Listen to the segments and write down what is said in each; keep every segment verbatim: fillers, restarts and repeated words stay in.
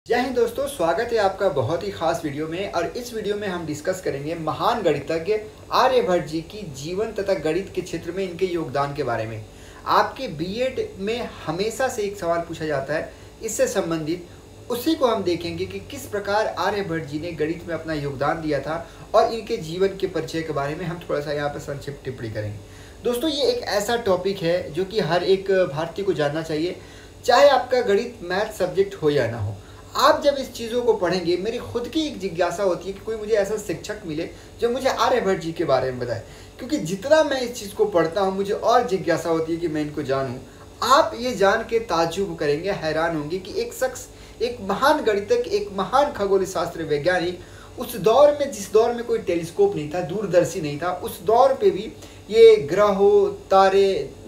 जय हिंद दोस्तों, स्वागत है आपका बहुत ही खास वीडियो में। और इस वीडियो में हम डिस्कस करेंगे महान गणितज्ञ आर्यभट्ट जी की जीवन तथा गणित के क्षेत्र में इनके योगदान के बारे में। आपके बीएड में हमेशा से एक सवाल पूछा जाता है इससे संबंधित, उसी को हम देखेंगे कि किस प्रकार आर्यभट्ट जी ने गणित में अपना योगदान दिया था और इनके जीवन के परिचय के बारे में हम थोड़ा सा यहाँ पर संक्षिप्त टिप्पणी करेंगे। दोस्तों, ये एक ऐसा टॉपिक है जो कि हर एक भारतीय को जानना चाहिए, चाहे आपका गणित मैथ सब्जेक्ट हो या ना हो। आप जब इस चीज़ों को पढ़ेंगे, मेरी खुद की एक जिज्ञासा होती है कि कोई मुझे ऐसा शिक्षक मिले जो मुझे आर्यभट्ट जी के बारे में बताए, क्योंकि जितना मैं इस चीज़ को पढ़ता हूँ मुझे और जिज्ञासा होती है कि मैं इनको जानूँ। आप ये जान के ताज्जुब करेंगे, हैरान होंगे कि एक शख्स, एक महान गणितज्ञ, एक महान खगोल शास्त्र वैज्ञानिक, उस दौर में जिस दौर में कोई टेलीस्कोप नहीं था, दूरदर्शी नहीं था, उस दौर पे भी ये ग्रहों, तारे,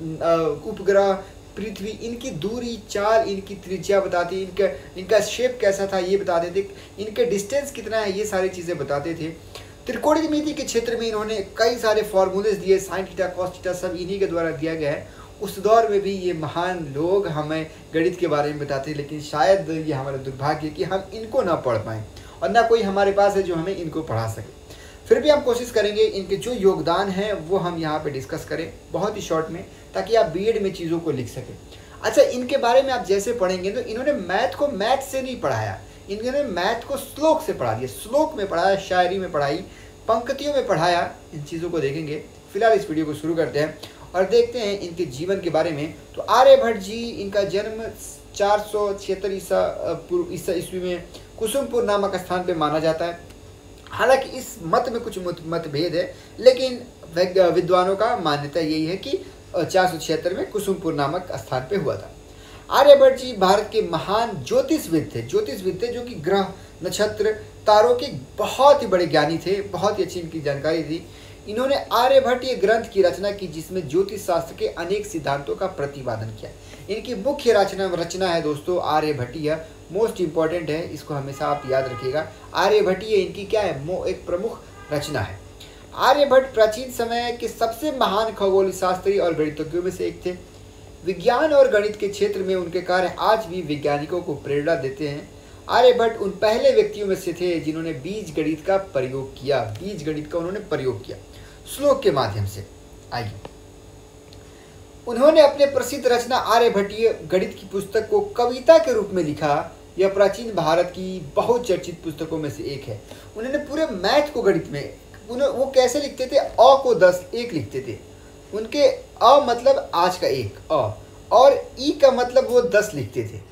उपग्रह, पृथ्वी, इनकी दूरी, चाल, इनकी त्रिज्या बताती, इनका इनका शेप कैसा था ये बताते थे, इनके डिस्टेंस कितना है ये सारी चीज़ें बताते थे। त्रिकोणमिति के क्षेत्र में इन्होंने कई सारे फॉर्मूलेस दिए, साइन थीटा, कॉस थीटा, सब इन्हीं के द्वारा दिया गया है। उस दौर में भी ये महान लोग हमें गणित के बारे में बताते हैं, लेकिन शायद ये हमारा दुर्भाग्य है कि हम इनको ना पढ़ पाएँ और ना कोई हमारे पास है जो हमें इनको पढ़ा सके। फिर भी हम कोशिश करेंगे इनके जो योगदान है वो हम यहाँ पे डिस्कस करें बहुत ही शॉर्ट में, ताकि आप बीएड में चीज़ों को लिख सकें। अच्छा, इनके बारे में आप जैसे पढ़ेंगे तो इन्होंने मैथ को मैथ से नहीं पढ़ाया, इन्होंने मैथ को श्लोक से पढ़ा दिया, श्लोक में पढ़ाया, शायरी में पढ़ाई, पंक्तियों में पढ़ाया। इन चीज़ों को देखेंगे। फिलहाल इस वीडियो को शुरू करते हैं और देखते हैं इनके जीवन के बारे में। तो आर्यभट्ट जी, इनका जन्म चार सौ छिहत्तर ईसा पूर्व ईसा ईस्वी में कुसुमपुर नामक स्थान पर माना जाता है। हालांकि इस मत में कुछ मतभेद है, लेकिन विद्वानों का मान्यता यही है कि चार सौ छिहत्तर में कुसुमपुर नामक स्थान पे हुआ था। आर्यभट्ट जी भारत के महान ज्योतिषविद थे ज्योतिषविद थे जो कि ग्रह, नक्षत्र, तारों के बहुत ही बड़े ज्ञानी थे, बहुत ही अच्छी इनकी जानकारी थी। इन्होंने आर्यभट्टीय ग्रंथ की रचना की जिसमें ज्योतिष शास्त्र के अनेक सिद्धांतों का प्रतिपादन किया। इनकी मुख्य रचना रचना है दोस्तों आर्यभट्टीय, मोस्ट इंपॉर्टेंट है, इसको हमेशा आप याद रखिएगा। आर्यभट्टीय इनकी क्या है, मो एक प्रमुख रचना है। आर्यभट्ट प्राचीन समय के सबसे महान खगोल शास्त्री और गणितज्ञों में से एक थे। विज्ञान और गणित के क्षेत्र में उनके कार्य आज भी वैज्ञानिकों को प्रेरणा देते हैं। आर्यभट्ट उन पहले व्यक्तियों में से थे जिन्होंने बीज गणित का प्रयोग किया बीज गणित का उन्होंने प्रयोग किया श्लोक के माध्यम से। आइए, उन्होंने अपने प्रसिद्ध रचना आर्यभट्टीय गणित की पुस्तक को कविता के रूप में लिखा। यह प्राचीन भारत की बहुत चर्चित पुस्तकों में से एक है। उन्होंने पूरे मैथ को गणित में, उन्हें वो कैसे लिखते थे, अ को दस एक लिखते थे। उनके अ मतलब आज का एक अ, और ई का मतलब वो दस लिखते थे,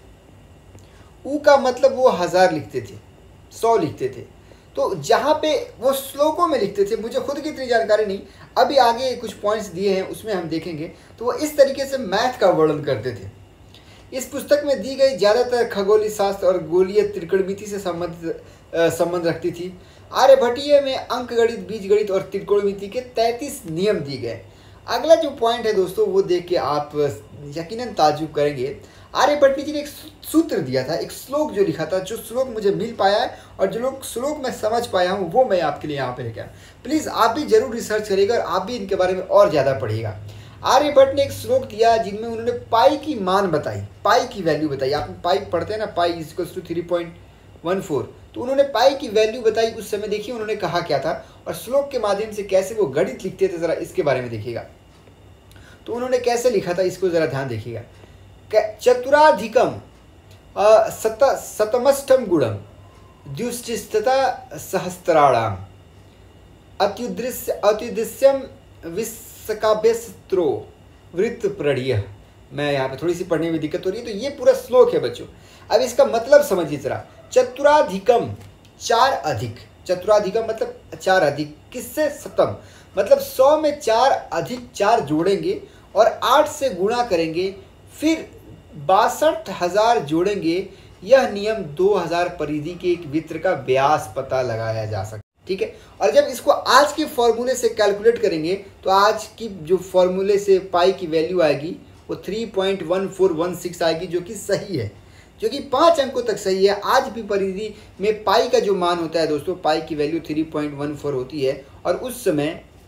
उ का मतलब वो हजार लिखते थे, सौ लिखते थे। तो जहाँ पे वो श्लोकों में लिखते थे, मुझे खुद की इतनी जानकारी नहीं, अभी आगे कुछ पॉइंट्स दिए हैं उसमें हम देखेंगे, तो वो इस तरीके से मैथ का वर्णन करते थे। इस पुस्तक में दी गई ज़्यादातर खगोलीय शास्त्र और गोलीय त्रिकोणमिति से संबंधित संबंध रखती थी। आर्यभट्टीय में अंक गणित, बीज गणित और त्रिकोणमिति के तैंतीस नियम दिए गए। अगला जो पॉइंट है दोस्तों वो देख के आप यकीनन ताज्जुब करेंगे। आर्यभट्ट जी ने एक सूत्र दिया था, एक श्लोक जो लिखा था, जो श्लोक मुझे मिल पाया है और जो लोग श्लोक मैं समझ पाया हूँ वो मैं आपके लिए यहाँ पे लेकर। प्लीज़ आप भी जरूर रिसर्च करिएगा और आप भी इनके बारे में और ज़्यादा पढ़िएगा। आर्यभट्ट ने एक श्लोक दिया जिनमें उन्होंने पाई की मान बताई, पाई की वैल्यू बताई। आप पाई पढ़ते हैं ना, pi is equals to three point one four, तो उन्होंने पाई की वैल्यू बताई। उस समय देखिए उन्होंने कहा क्या था और श्लोक के माध्यम से कैसे वो गणित लिखते थे, ज़रा इसके बारे में देखिएगा। तो उन्होंने कैसे लिखा था इसको ज़रा ध्यान देखिएगा। चतुराधिकम सत शतमष्टम गुणम द्युष्टिस्तता सहस्त्राणाम अत्युदृश्य अत्युदृश्यम विश्वकाव्यस्त्रो वृत्त प्रणीय। मैं यहाँ पे थोड़ी सी पढ़ने में दिक्कत हो रही है, तो ये पूरा श्लोक है बच्चों। अब इसका मतलब समझिए जरा। चतुराधिकम, चार अधिक, चतुराधिकम मतलब चार अधिक, किससे, शतम मतलब सौ में चार अधिक चार जोड़ेंगे और आठ से गुणा करेंगे, फिर बासठ हजार जोड़ेंगे। यह नियम दो हजार परिधि के एक वृत्त का व्यास पता लगाया जा सकता है, ठीक है। और जब इसको आज के फॉर्मूले से कैलकुलेट करेंगे तो आज की जो फॉर्मूले से पाई की वैल्यू आएगी वो three point one four one six आएगी, जो कि सही है, जो कि पाँच अंकों तक सही है। आज भी परिधि में पाई का जो मान होता है दोस्तों, पाई की value three point one four होती है। और उस समय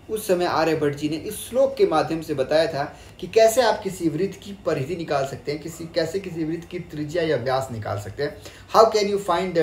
उस समय आर्यभट्ट जी ने इस श्लोक के माध्यम से बताया था कि कैसे आप किसी वृत्त की परिधि निकाल सकते हैं, किसी कैसे किसी वृत्त की त्रिज्या या व्यास निकाल सकते हैं। How can you find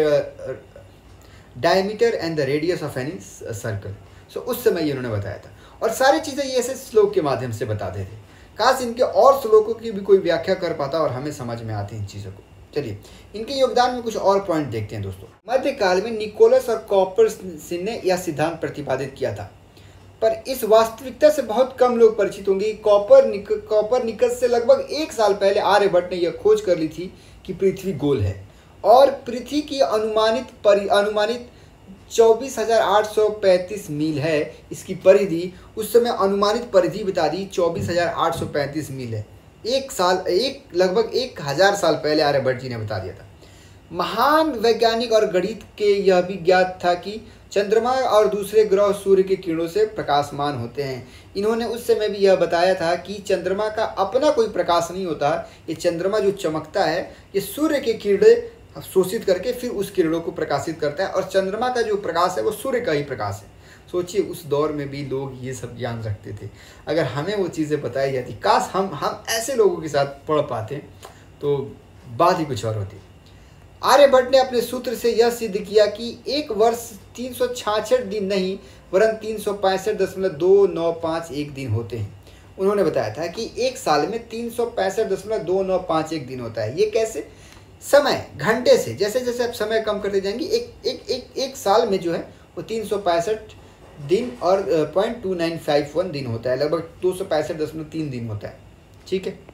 diameter and the radius of any circle. So उस समय ये उन्होंने बताया था, और सारी चीज़ें ये ऐसे श्लोक के माध्यम से बताते थे। काश इनके और श्लोकों की भी कोई व्याख्या कर पाता और हमें समझ में आती इन चीज़ों को। चलिए इनके योगदान में कुछ और पॉइंट देखते हैं दोस्तों। मध्यकाल में निकोलस और कॉपरनिकस ने यह सिद्धांत प्रतिपादित किया था, पर इस वास्तविकता से बहुत कम लोग परिचित होंगे। कॉपरनिक कॉपरनिकस से लगभग एक साल पहले आर्यभट्ट ने यह खोज कर ली थी कि पृथ्वी गोल है और पृथ्वी की अनुमानित परि अनुमानित चौबीस हजार आठ सौ पैंतीस मील है इसकी परिधि। उस समय अनुमानित परिधि बता दी चौबीस हजार आठ सौ पैंतीस मील है। एक साल एक लगभग एक हजार साल पहले आर्यभट्ट जी ने बता दिया था। महान वैज्ञानिक और गणित के यह भी ज्ञात था कि चंद्रमा और दूसरे ग्रह सूर्य के किरणों से प्रकाशमान होते हैं। इन्होंने उस समय भी यह बताया था कि चंद्रमा का अपना कोई प्रकाश नहीं होता। ये चंद्रमा जो चमकता है ये सूर्य के किरणें शोषित करके फिर उस किरणों को प्रकाशित करता है, और चंद्रमा का जो प्रकाश है वो सूर्य का ही प्रकाश है। सोचिए उस दौर में भी लोग ये सब ज्ञान रखते थे। अगर हमें वो चीज़ें बताई जाती, काश हम हम ऐसे लोगों के साथ पढ़ पाते तो बात ही कुछ और होती। आर्यभट्ट ने अपने सूत्र से यह सिद्ध किया कि एक वर्ष तीन सौ छियासठ दिन नहीं वरन तीन सौ पैंसठ दशमलव दो नौ पाँच एक दिन होते हैं। उन्होंने बताया था कि एक साल में तीन सौ पैंसठ दशमलव दो नौ पाँच एक दिन होता है। ये कैसे? समय घंटे से, जैसे जैसे आप समय कम करते जाएंगे एक एक एक एक साल में जो है वो तीन सौ पैंसठ दिन और point two nine five one दिन होता है, लगभग दो सौ पैंसठ दशमलव तीन दिन होता है। ठीक है,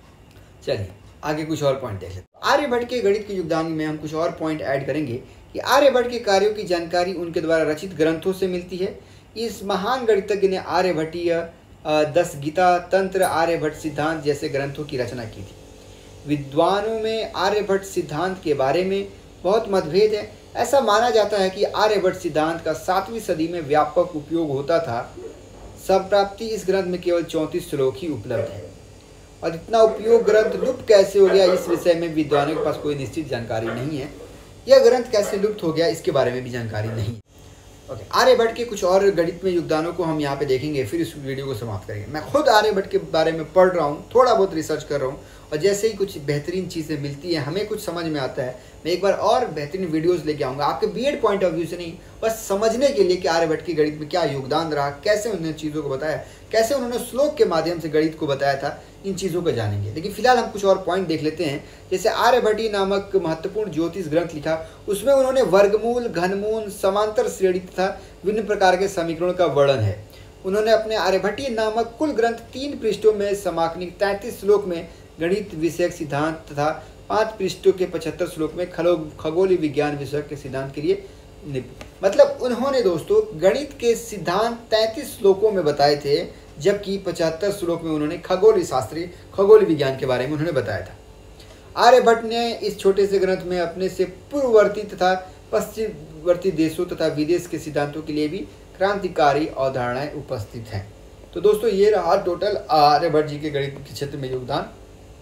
चलिए आगे कुछ और पॉइंट देख लेते हैं। आर्यभट्ट के गणित के योगदान में हम कुछ और पॉइंट ऐड करेंगे कि आर्यभट्ट के कार्यों की जानकारी उनके द्वारा रचित ग्रंथों से मिलती है। इस महान गणितज्ञ ने आर्यभट्टीय दस गीता, तंत्र, आर्यभट्ट सिद्धांत जैसे ग्रंथों की रचना की थी। विद्वानों में आर्यभट्ट सिद्धांत के बारे में बहुत मतभेद है। ऐसा माना जाता है कि आर्यभट्ट सिद्धांत का सातवीं सदी में व्यापक उपयोग होता था। संप्राप्ति इस ग्रंथ में केवल चौंतीस श्लोक ही उपलब्ध है, और इतना उपयोग ग्रंथ लुप्त कैसे हो गया इस विषय में विद्वानों के पास कोई निश्चित जानकारी नहीं है। यह ग्रंथ कैसे लुप्त हो गया इसके बारे में भी जानकारी नहीं है। ओके, आर्यभट्ट के कुछ और गणित में योगदानों को हम यहाँ पे देखेंगे, फिर इस वीडियो को समाप्त करेंगे। मैं खुद आर्यभट्ट के बारे में पढ़ रहा हूँ, थोड़ा बहुत रिसर्च कर रहा हूँ, और जैसे ही कुछ बेहतरीन चीज़ें मिलती हैं, हमें कुछ समझ में आता है, मैं एक बार और बेहतरीन वीडियोस लेके आऊँगा आपके बीएड पॉइंट ऑफ व्यू से नहीं, बस समझने के लिए कि आर्यभट्ट के गणित में क्या योगदान रहा, कैसे उन्होंने चीज़ों को बताया, कैसे उन्होंने श्लोक के माध्यम से गणित को बताया था, इन चीज़ों को जानेंगे। लेकिन फिलहाल हम कुछ और पॉइंट देख लेते हैं। जैसे आर्यभट्टी नामक महत्वपूर्ण ज्योतिष ग्रंथ लिखा, उसमें उन्होंने वर्गमूल, घनमूल, समांतर श्रेणी तथा विभिन्न प्रकार के समीकरणों का वर्णन है। उन्होंने अपने आर्यभट्टी नामक कुल ग्रंथ तीन पृष्ठों में समाकलित तैंतीस श्लोक में गणित विषयक सिद्धांत तथा पाँच पृष्ठों के पचहत्तर श्लोक में खगोलीय विज्ञान विषय के सिद्धांत के लिए, मतलब उन्होंने दोस्तों गणित के सिद्धांत तैंतीस श्लोकों में बताए थे, जबकि पचहत्तर श्लोक में उन्होंने खगोलीय शास्त्री खगोलीय विज्ञान के बारे में उन्होंने बताया था। आर्यभट्ट ने इस छोटे से ग्रंथ में अपने से पूर्ववर्ती तथा पश्चिमवर्ती देशों तथा विदेश के सिद्धांतों के लिए भी क्रांतिकारी अवधारणाएं उपस्थित हैं। तो दोस्तों ये रहा टोटल आर्यभट्ट जी के गणित के क्षेत्र में योगदान।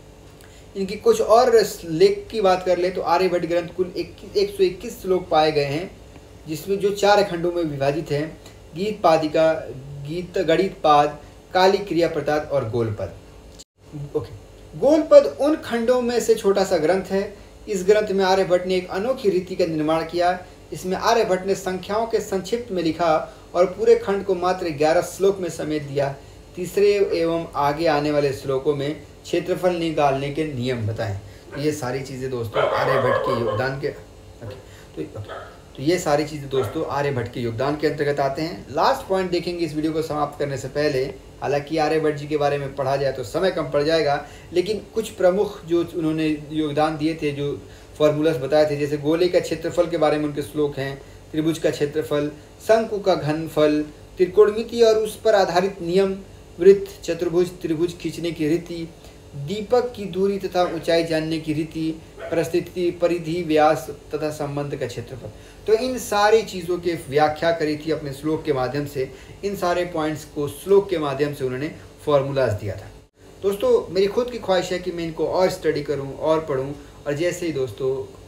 इनकी कुछ और लेख की बात कर ले तो आर्यभट्ट ग्रंथ कुल एक सौ इक्कीस श्लोक पाए गए हैं, जिसमें जो चार खंडों में विभाजित हैं: गीत पादिका, गीत गणित पाद, काली क्रिया प्रताप और गोलपद। ओके, गोलपद उन खंडों में से छोटा सा ग्रंथ है। इस ग्रंथ में आर्यभट्ट ने एक अनोखी रीति का निर्माण किया। इसमें आर्यभट्ट ने संख्याओं के संक्षिप्त में लिखा और पूरे खंड को मात्र ग्यारह श्लोक में समेट दिया। तीसरे एवं आगे आने वाले श्लोकों में क्षेत्रफल निकालने के नियम बताएं। तो ये सारी चीज़ें दोस्तों आर्यभट्ट के योगदान के ओके तो ओके तो ये सारी चीज़ें दोस्तों आर्यभट्ट के योगदान के अंतर्गत आते हैं। लास्ट पॉइंट देखेंगे इस वीडियो को समाप्त करने से पहले। हालांकि आर्यभट्ट जी के बारे में पढ़ा जाए तो समय कम पड़ जाएगा, लेकिन कुछ प्रमुख जो उन्होंने योगदान दिए थे, जो फॉर्मूलास बताए थे, जैसे गोले का क्षेत्रफल के बारे में उनके श्लोक हैं, त्रिभुज का क्षेत्रफल, शंकु का घनफल, त्रिकोणमिति और उस पर आधारित नियम, वृत्त, चतुर्भुज, त्रिभुज खींचने की रीति, दीपक की दूरी तथा ऊंचाई जानने की रीति, परिस्थिति, परिधि, व्यास तथा संबंध का क्षेत्रफल। तो इन सारी चीज़ों की व्याख्या करी थी अपने श्लोक के माध्यम से। इन सारे पॉइंट्स को श्लोक के माध्यम से उन्होंने फॉर्मूलाज दिया था। दोस्तों मेरी खुद की ख्वाहिश है कि मैं इनको और स्टडी करूं और पढूं, और जैसे ही दोस्तों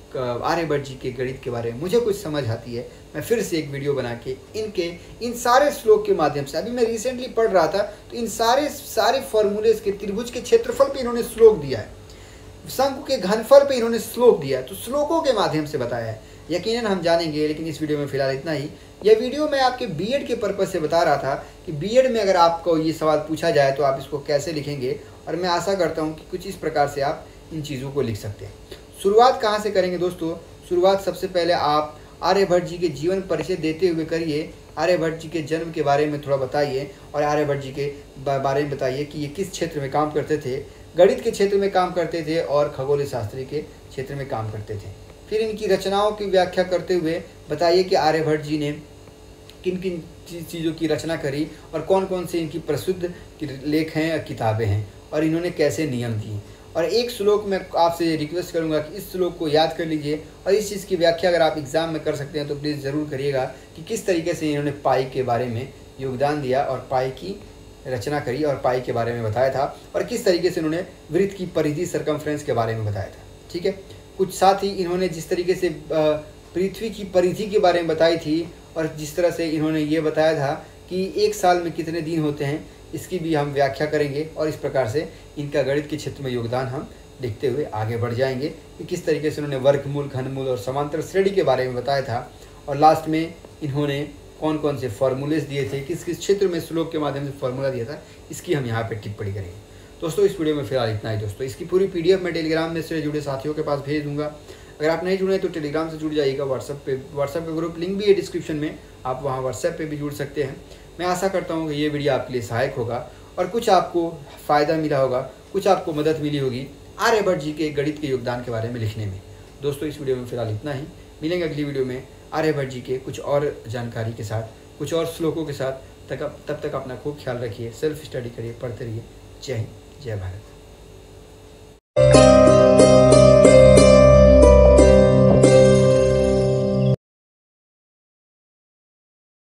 आर्यभट्ट जी के गणित के बारे में मुझे कुछ समझ आती है, मैं फिर से एक वीडियो बना के इनके इन सारे श्लोक के माध्यम से, अभी मैं रिसेंटली पढ़ रहा था तो इन सारे सारे फॉर्मूलेज के, त्रिभुज के क्षेत्रफल पे इन्होंने श्लोक दिया है, शंकु के घनफल पे इन्होंने श्लोक दिया है, तो श्लोकों के माध्यम से बताया है। यकीनन हम जानेंगे, लेकिन इस वीडियो में फिलहाल इतना ही। यह वीडियो मैं आपके बीएड के पर्पज से बता रहा था कि बीएड में अगर आपको ये सवाल पूछा जाए तो आप इसको कैसे लिखेंगे, और मैं आशा करता हूँ कि कुछ इस प्रकार से आप इन चीज़ों को लिख सकते हैं। शुरुआत कहाँ से करेंगे दोस्तों? शुरुआत सबसे पहले आप आर्यभट्ट जी के जीवन परिचय देते हुए करिए। आर्यभट्ट जी के जन्म के बारे में थोड़ा बताइए और आर्यभट्ट जी के बारे में बताइए कि ये किस क्षेत्र में काम करते थे। गणित के क्षेत्र में काम करते थे और खगोल शास्त्री के क्षेत्र में काम करते थे। फिर इनकी रचनाओं की व्याख्या करते हुए बताइए कि आर्यभट्ट जी ने किन किन चीज़ों की रचना करी और कौन कौन से इनकी प्रसिद्ध लेख हैं या किताबें हैं, और इन्होंने कैसे नियम दिए। और एक श्लोक मैं आपसे रिक्वेस्ट करूंगा कि इस श्लोक को याद कर लीजिए, और इस चीज़ की व्याख्या अगर आप एग्ज़ाम में कर सकते हैं तो प्लीज़ ज़रूर करिएगा कि किस तरीके से इन्होंने पाई के बारे में योगदान दिया और पाई की रचना करी और पाई के बारे में बताया था, और किस तरीके से इन्होंने वृत्त की परिधि सर्कमफ्रेंस के बारे में बताया था। ठीक है, कुछ साथ ही इन्होंने जिस तरीके से पृथ्वी की परिधि के बारे में बताई थी और जिस तरह से इन्होंने ये बताया था कि एक साल में कितने दिन होते हैं, इसकी भी हम व्याख्या करेंगे, और इस प्रकार से इनका गणित के क्षेत्र में योगदान हम देखते हुए आगे बढ़ जाएंगे कि किस तरीके से उन्होंने वर्गमूल, घनमूल और समांतर श्रेणी के बारे में बताया था, और लास्ट में इन्होंने कौन कौन से फॉर्मूलेस दिए थे, किस किस क्षेत्र में श्लोक के माध्यम से फॉर्मूला दिया था, इसकी हम यहाँ पे टिप्पणी करेंगे। दोस्तों इस वीडियो में फिलहाल इतना ही। दोस्तों इसकी पूरी पीडीएफ मैं टेलीग्राम में से जुड़े साथियों के पास भेज दूंगा। अगर आप नहीं जुड़े तो टेलीग्राम से जुड़ जाइएगा। व्हाट्सएप पे व्हाट्सएप का ग्रुप लिंक भी है डिस्क्रिप्शन में, आप वहाँ व्हाट्सएप पे भी जुड़ सकते हैं। मैं आशा करता हूँ कि ये वीडियो आपके लिए सहायक होगा और कुछ आपको फ़ायदा मिला होगा, कुछ आपको मदद मिली होगी आर्यभट्ट जी के गणित के योगदान के बारे में लिखने में। दोस्तों इस वीडियो में फिलहाल इतना ही। मिलेंगे अगली वीडियो में आर्यभट्ट जी के कुछ और जानकारी के साथ, कुछ और श्लोकों के साथ। तक तब तक अपना खूब ख्याल रखिए, सेल्फ स्टडी करिए, पढ़ते रहिए। जय हिंद, जय भारत।